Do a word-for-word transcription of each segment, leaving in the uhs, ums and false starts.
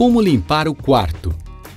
Como limpar o quarto?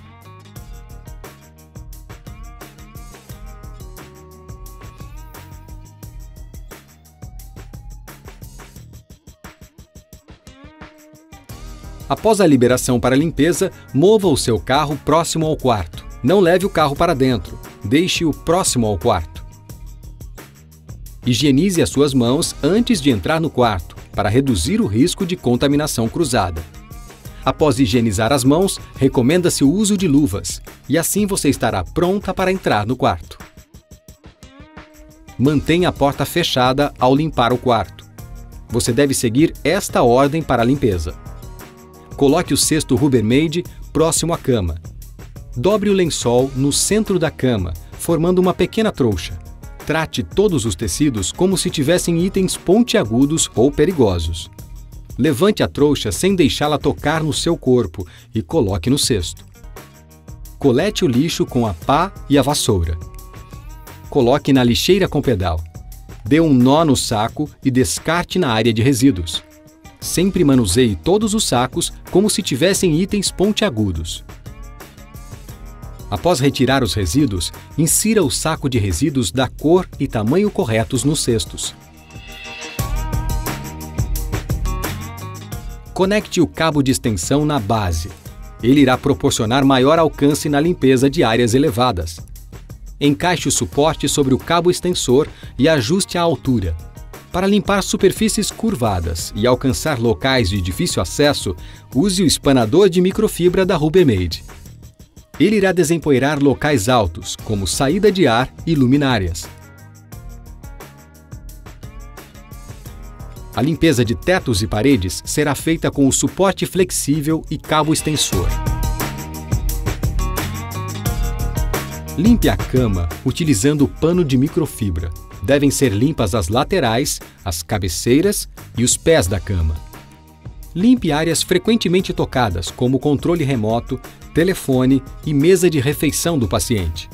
Após a liberação para limpeza, mova o seu carro próximo ao quarto. Não leve o carro para dentro, deixe-o próximo ao quarto. Higienize as suas mãos antes de entrar no quarto, para reduzir o risco de contaminação cruzada. Após higienizar as mãos, recomenda-se o uso de luvas, e assim você estará pronta para entrar no quarto. Mantenha a porta fechada ao limpar o quarto. Você deve seguir esta ordem para a limpeza. Coloque o cesto Rubbermaid próximo à cama. Dobre o lençol no centro da cama, formando uma pequena trouxa. Trate todos os tecidos como se tivessem itens pontiagudos ou perigosos. Levante a trouxa sem deixá-la tocar no seu corpo e coloque no cesto. Colete o lixo com a pá e a vassoura. Coloque na lixeira com pedal. Dê um nó no saco e descarte na área de resíduos. Sempre manuseie todos os sacos como se tivessem itens pontiagudos. Após retirar os resíduos, insira o saco de resíduos da cor e tamanho corretos nos cestos. Conecte o cabo de extensão na base. Ele irá proporcionar maior alcance na limpeza de áreas elevadas. Encaixe o suporte sobre o cabo extensor e ajuste a altura. Para limpar superfícies curvadas e alcançar locais de difícil acesso, use o espanador de microfibra da Rubbermaid. Ele irá desempoeirar locais altos, como saída de ar e luminárias. A limpeza de tetos e paredes será feita com o suporte flexível e cabo extensor. Limpe a cama utilizando o pano de microfibra. Devem ser limpas as laterais, as cabeceiras e os pés da cama. Limpe áreas frequentemente tocadas, como controle remoto, telefone e mesa de refeição do paciente.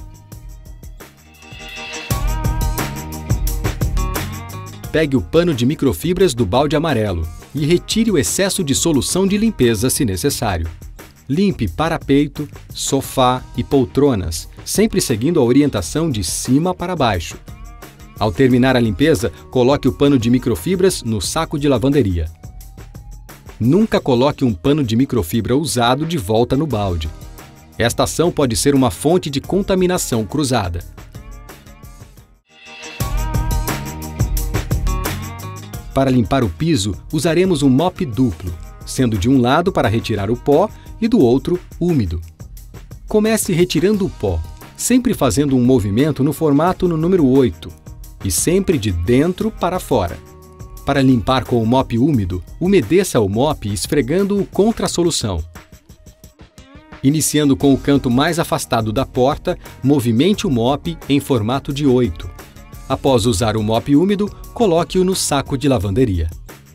Pegue o pano de microfibras do balde amarelo e retire o excesso de solução de limpeza se necessário. Limpe parapeito, sofá e poltronas, sempre seguindo a orientação de cima para baixo. Ao terminar a limpeza, coloque o pano de microfibras no saco de lavanderia. Nunca coloque um pano de microfibra usado de volta no balde. Esta ação pode ser uma fonte de contaminação cruzada. Para limpar o piso, usaremos um mop duplo, sendo de um lado para retirar o pó e do outro úmido. Comece retirando o pó, sempre fazendo um movimento no formato no número oito, e sempre de dentro para fora. Para limpar com o mop úmido, umedeça o mop esfregando-o contra a solução. Iniciando com o canto mais afastado da porta, movimente o mop em formato de oito. Após usar o mop úmido, coloque-o no saco de lavanderia.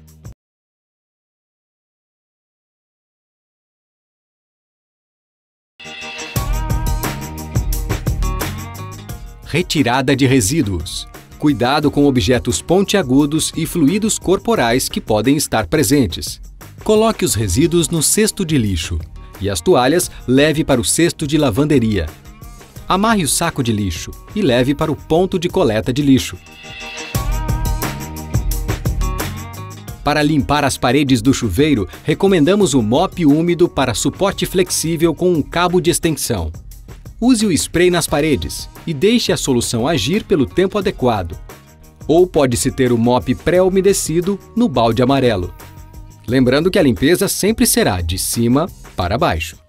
Retirada de resíduos. Cuidado com objetos pontiagudos e fluidos corporais que podem estar presentes. Coloque os resíduos no cesto de lixo e as toalhas leve para o cesto de lavanderia. Amarre o saco de lixo e leve para o ponto de coleta de lixo. Para limpar as paredes do chuveiro, recomendamos o mop úmido para suporte flexível com um cabo de extensão. Use o spray nas paredes e deixe a solução agir pelo tempo adequado. Ou pode-se ter o mop pré-umedecido no balde amarelo. Lembrando que a limpeza sempre será de cima para baixo.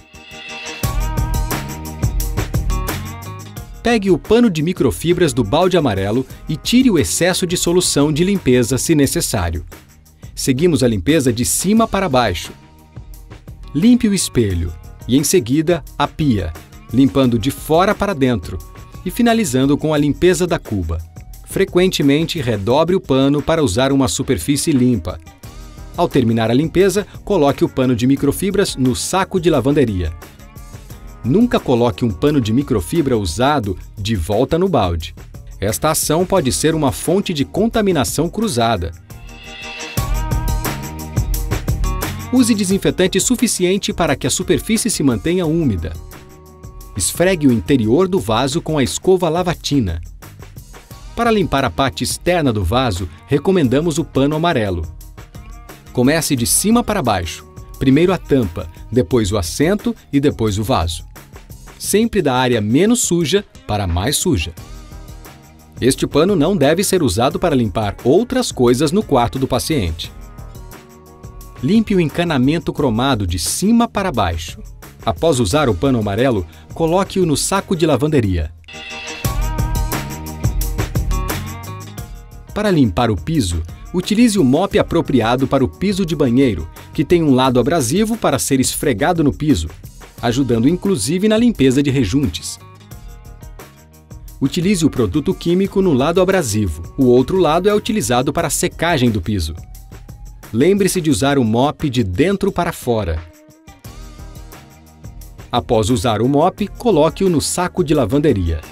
Pegue o pano de microfibras do balde amarelo e tire o excesso de solução de limpeza se necessário. Seguimos a limpeza de cima para baixo. Limpe o espelho e, em seguida, a pia, limpando de fora para dentro e finalizando com a limpeza da cuba. Frequentemente, redobre o pano para usar uma superfície limpa. Ao terminar a limpeza, coloque o pano de microfibras no saco de lavanderia. Nunca coloque um pano de microfibra usado de volta no balde. Esta ação pode ser uma fonte de contaminação cruzada. Use desinfetante suficiente para que a superfície se mantenha úmida. Esfregue o interior do vaso com a escova lavatina. Para limpar a parte externa do vaso, recomendamos o pano amarelo. Comece de cima para baixo. Primeiro a tampa, depois o assento e depois o vaso. Sempre da área menos suja para a mais suja. Este pano não deve ser usado para limpar outras coisas no quarto do paciente. Limpe o encanamento cromado de cima para baixo. Após usar o pano amarelo, coloque-o no saco de lavanderia. Para limpar o piso, utilize o mop apropriado para o piso de banheiro, que tem um lado abrasivo para ser esfregado no piso, ajudando inclusive na limpeza de rejuntes. Utilize o produto químico no lado abrasivo. O outro lado é utilizado para a secagem do piso. Lembre-se de usar o mop de dentro para fora. Após usar o mop, coloque-o no saco de lavanderia.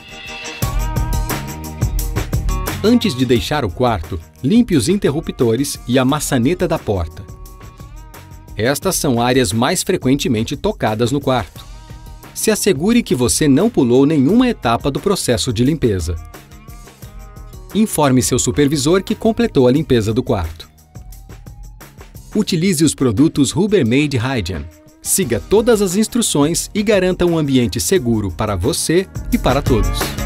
Antes de deixar o quarto, limpe os interruptores e a maçaneta da porta. Estas são áreas mais frequentemente tocadas no quarto. Se assegure que você não pulou nenhuma etapa do processo de limpeza. Informe seu supervisor que completou a limpeza do quarto. Utilize os produtos Rubbermaid Hygiene. Siga todas as instruções e garanta um ambiente seguro para você e para todos.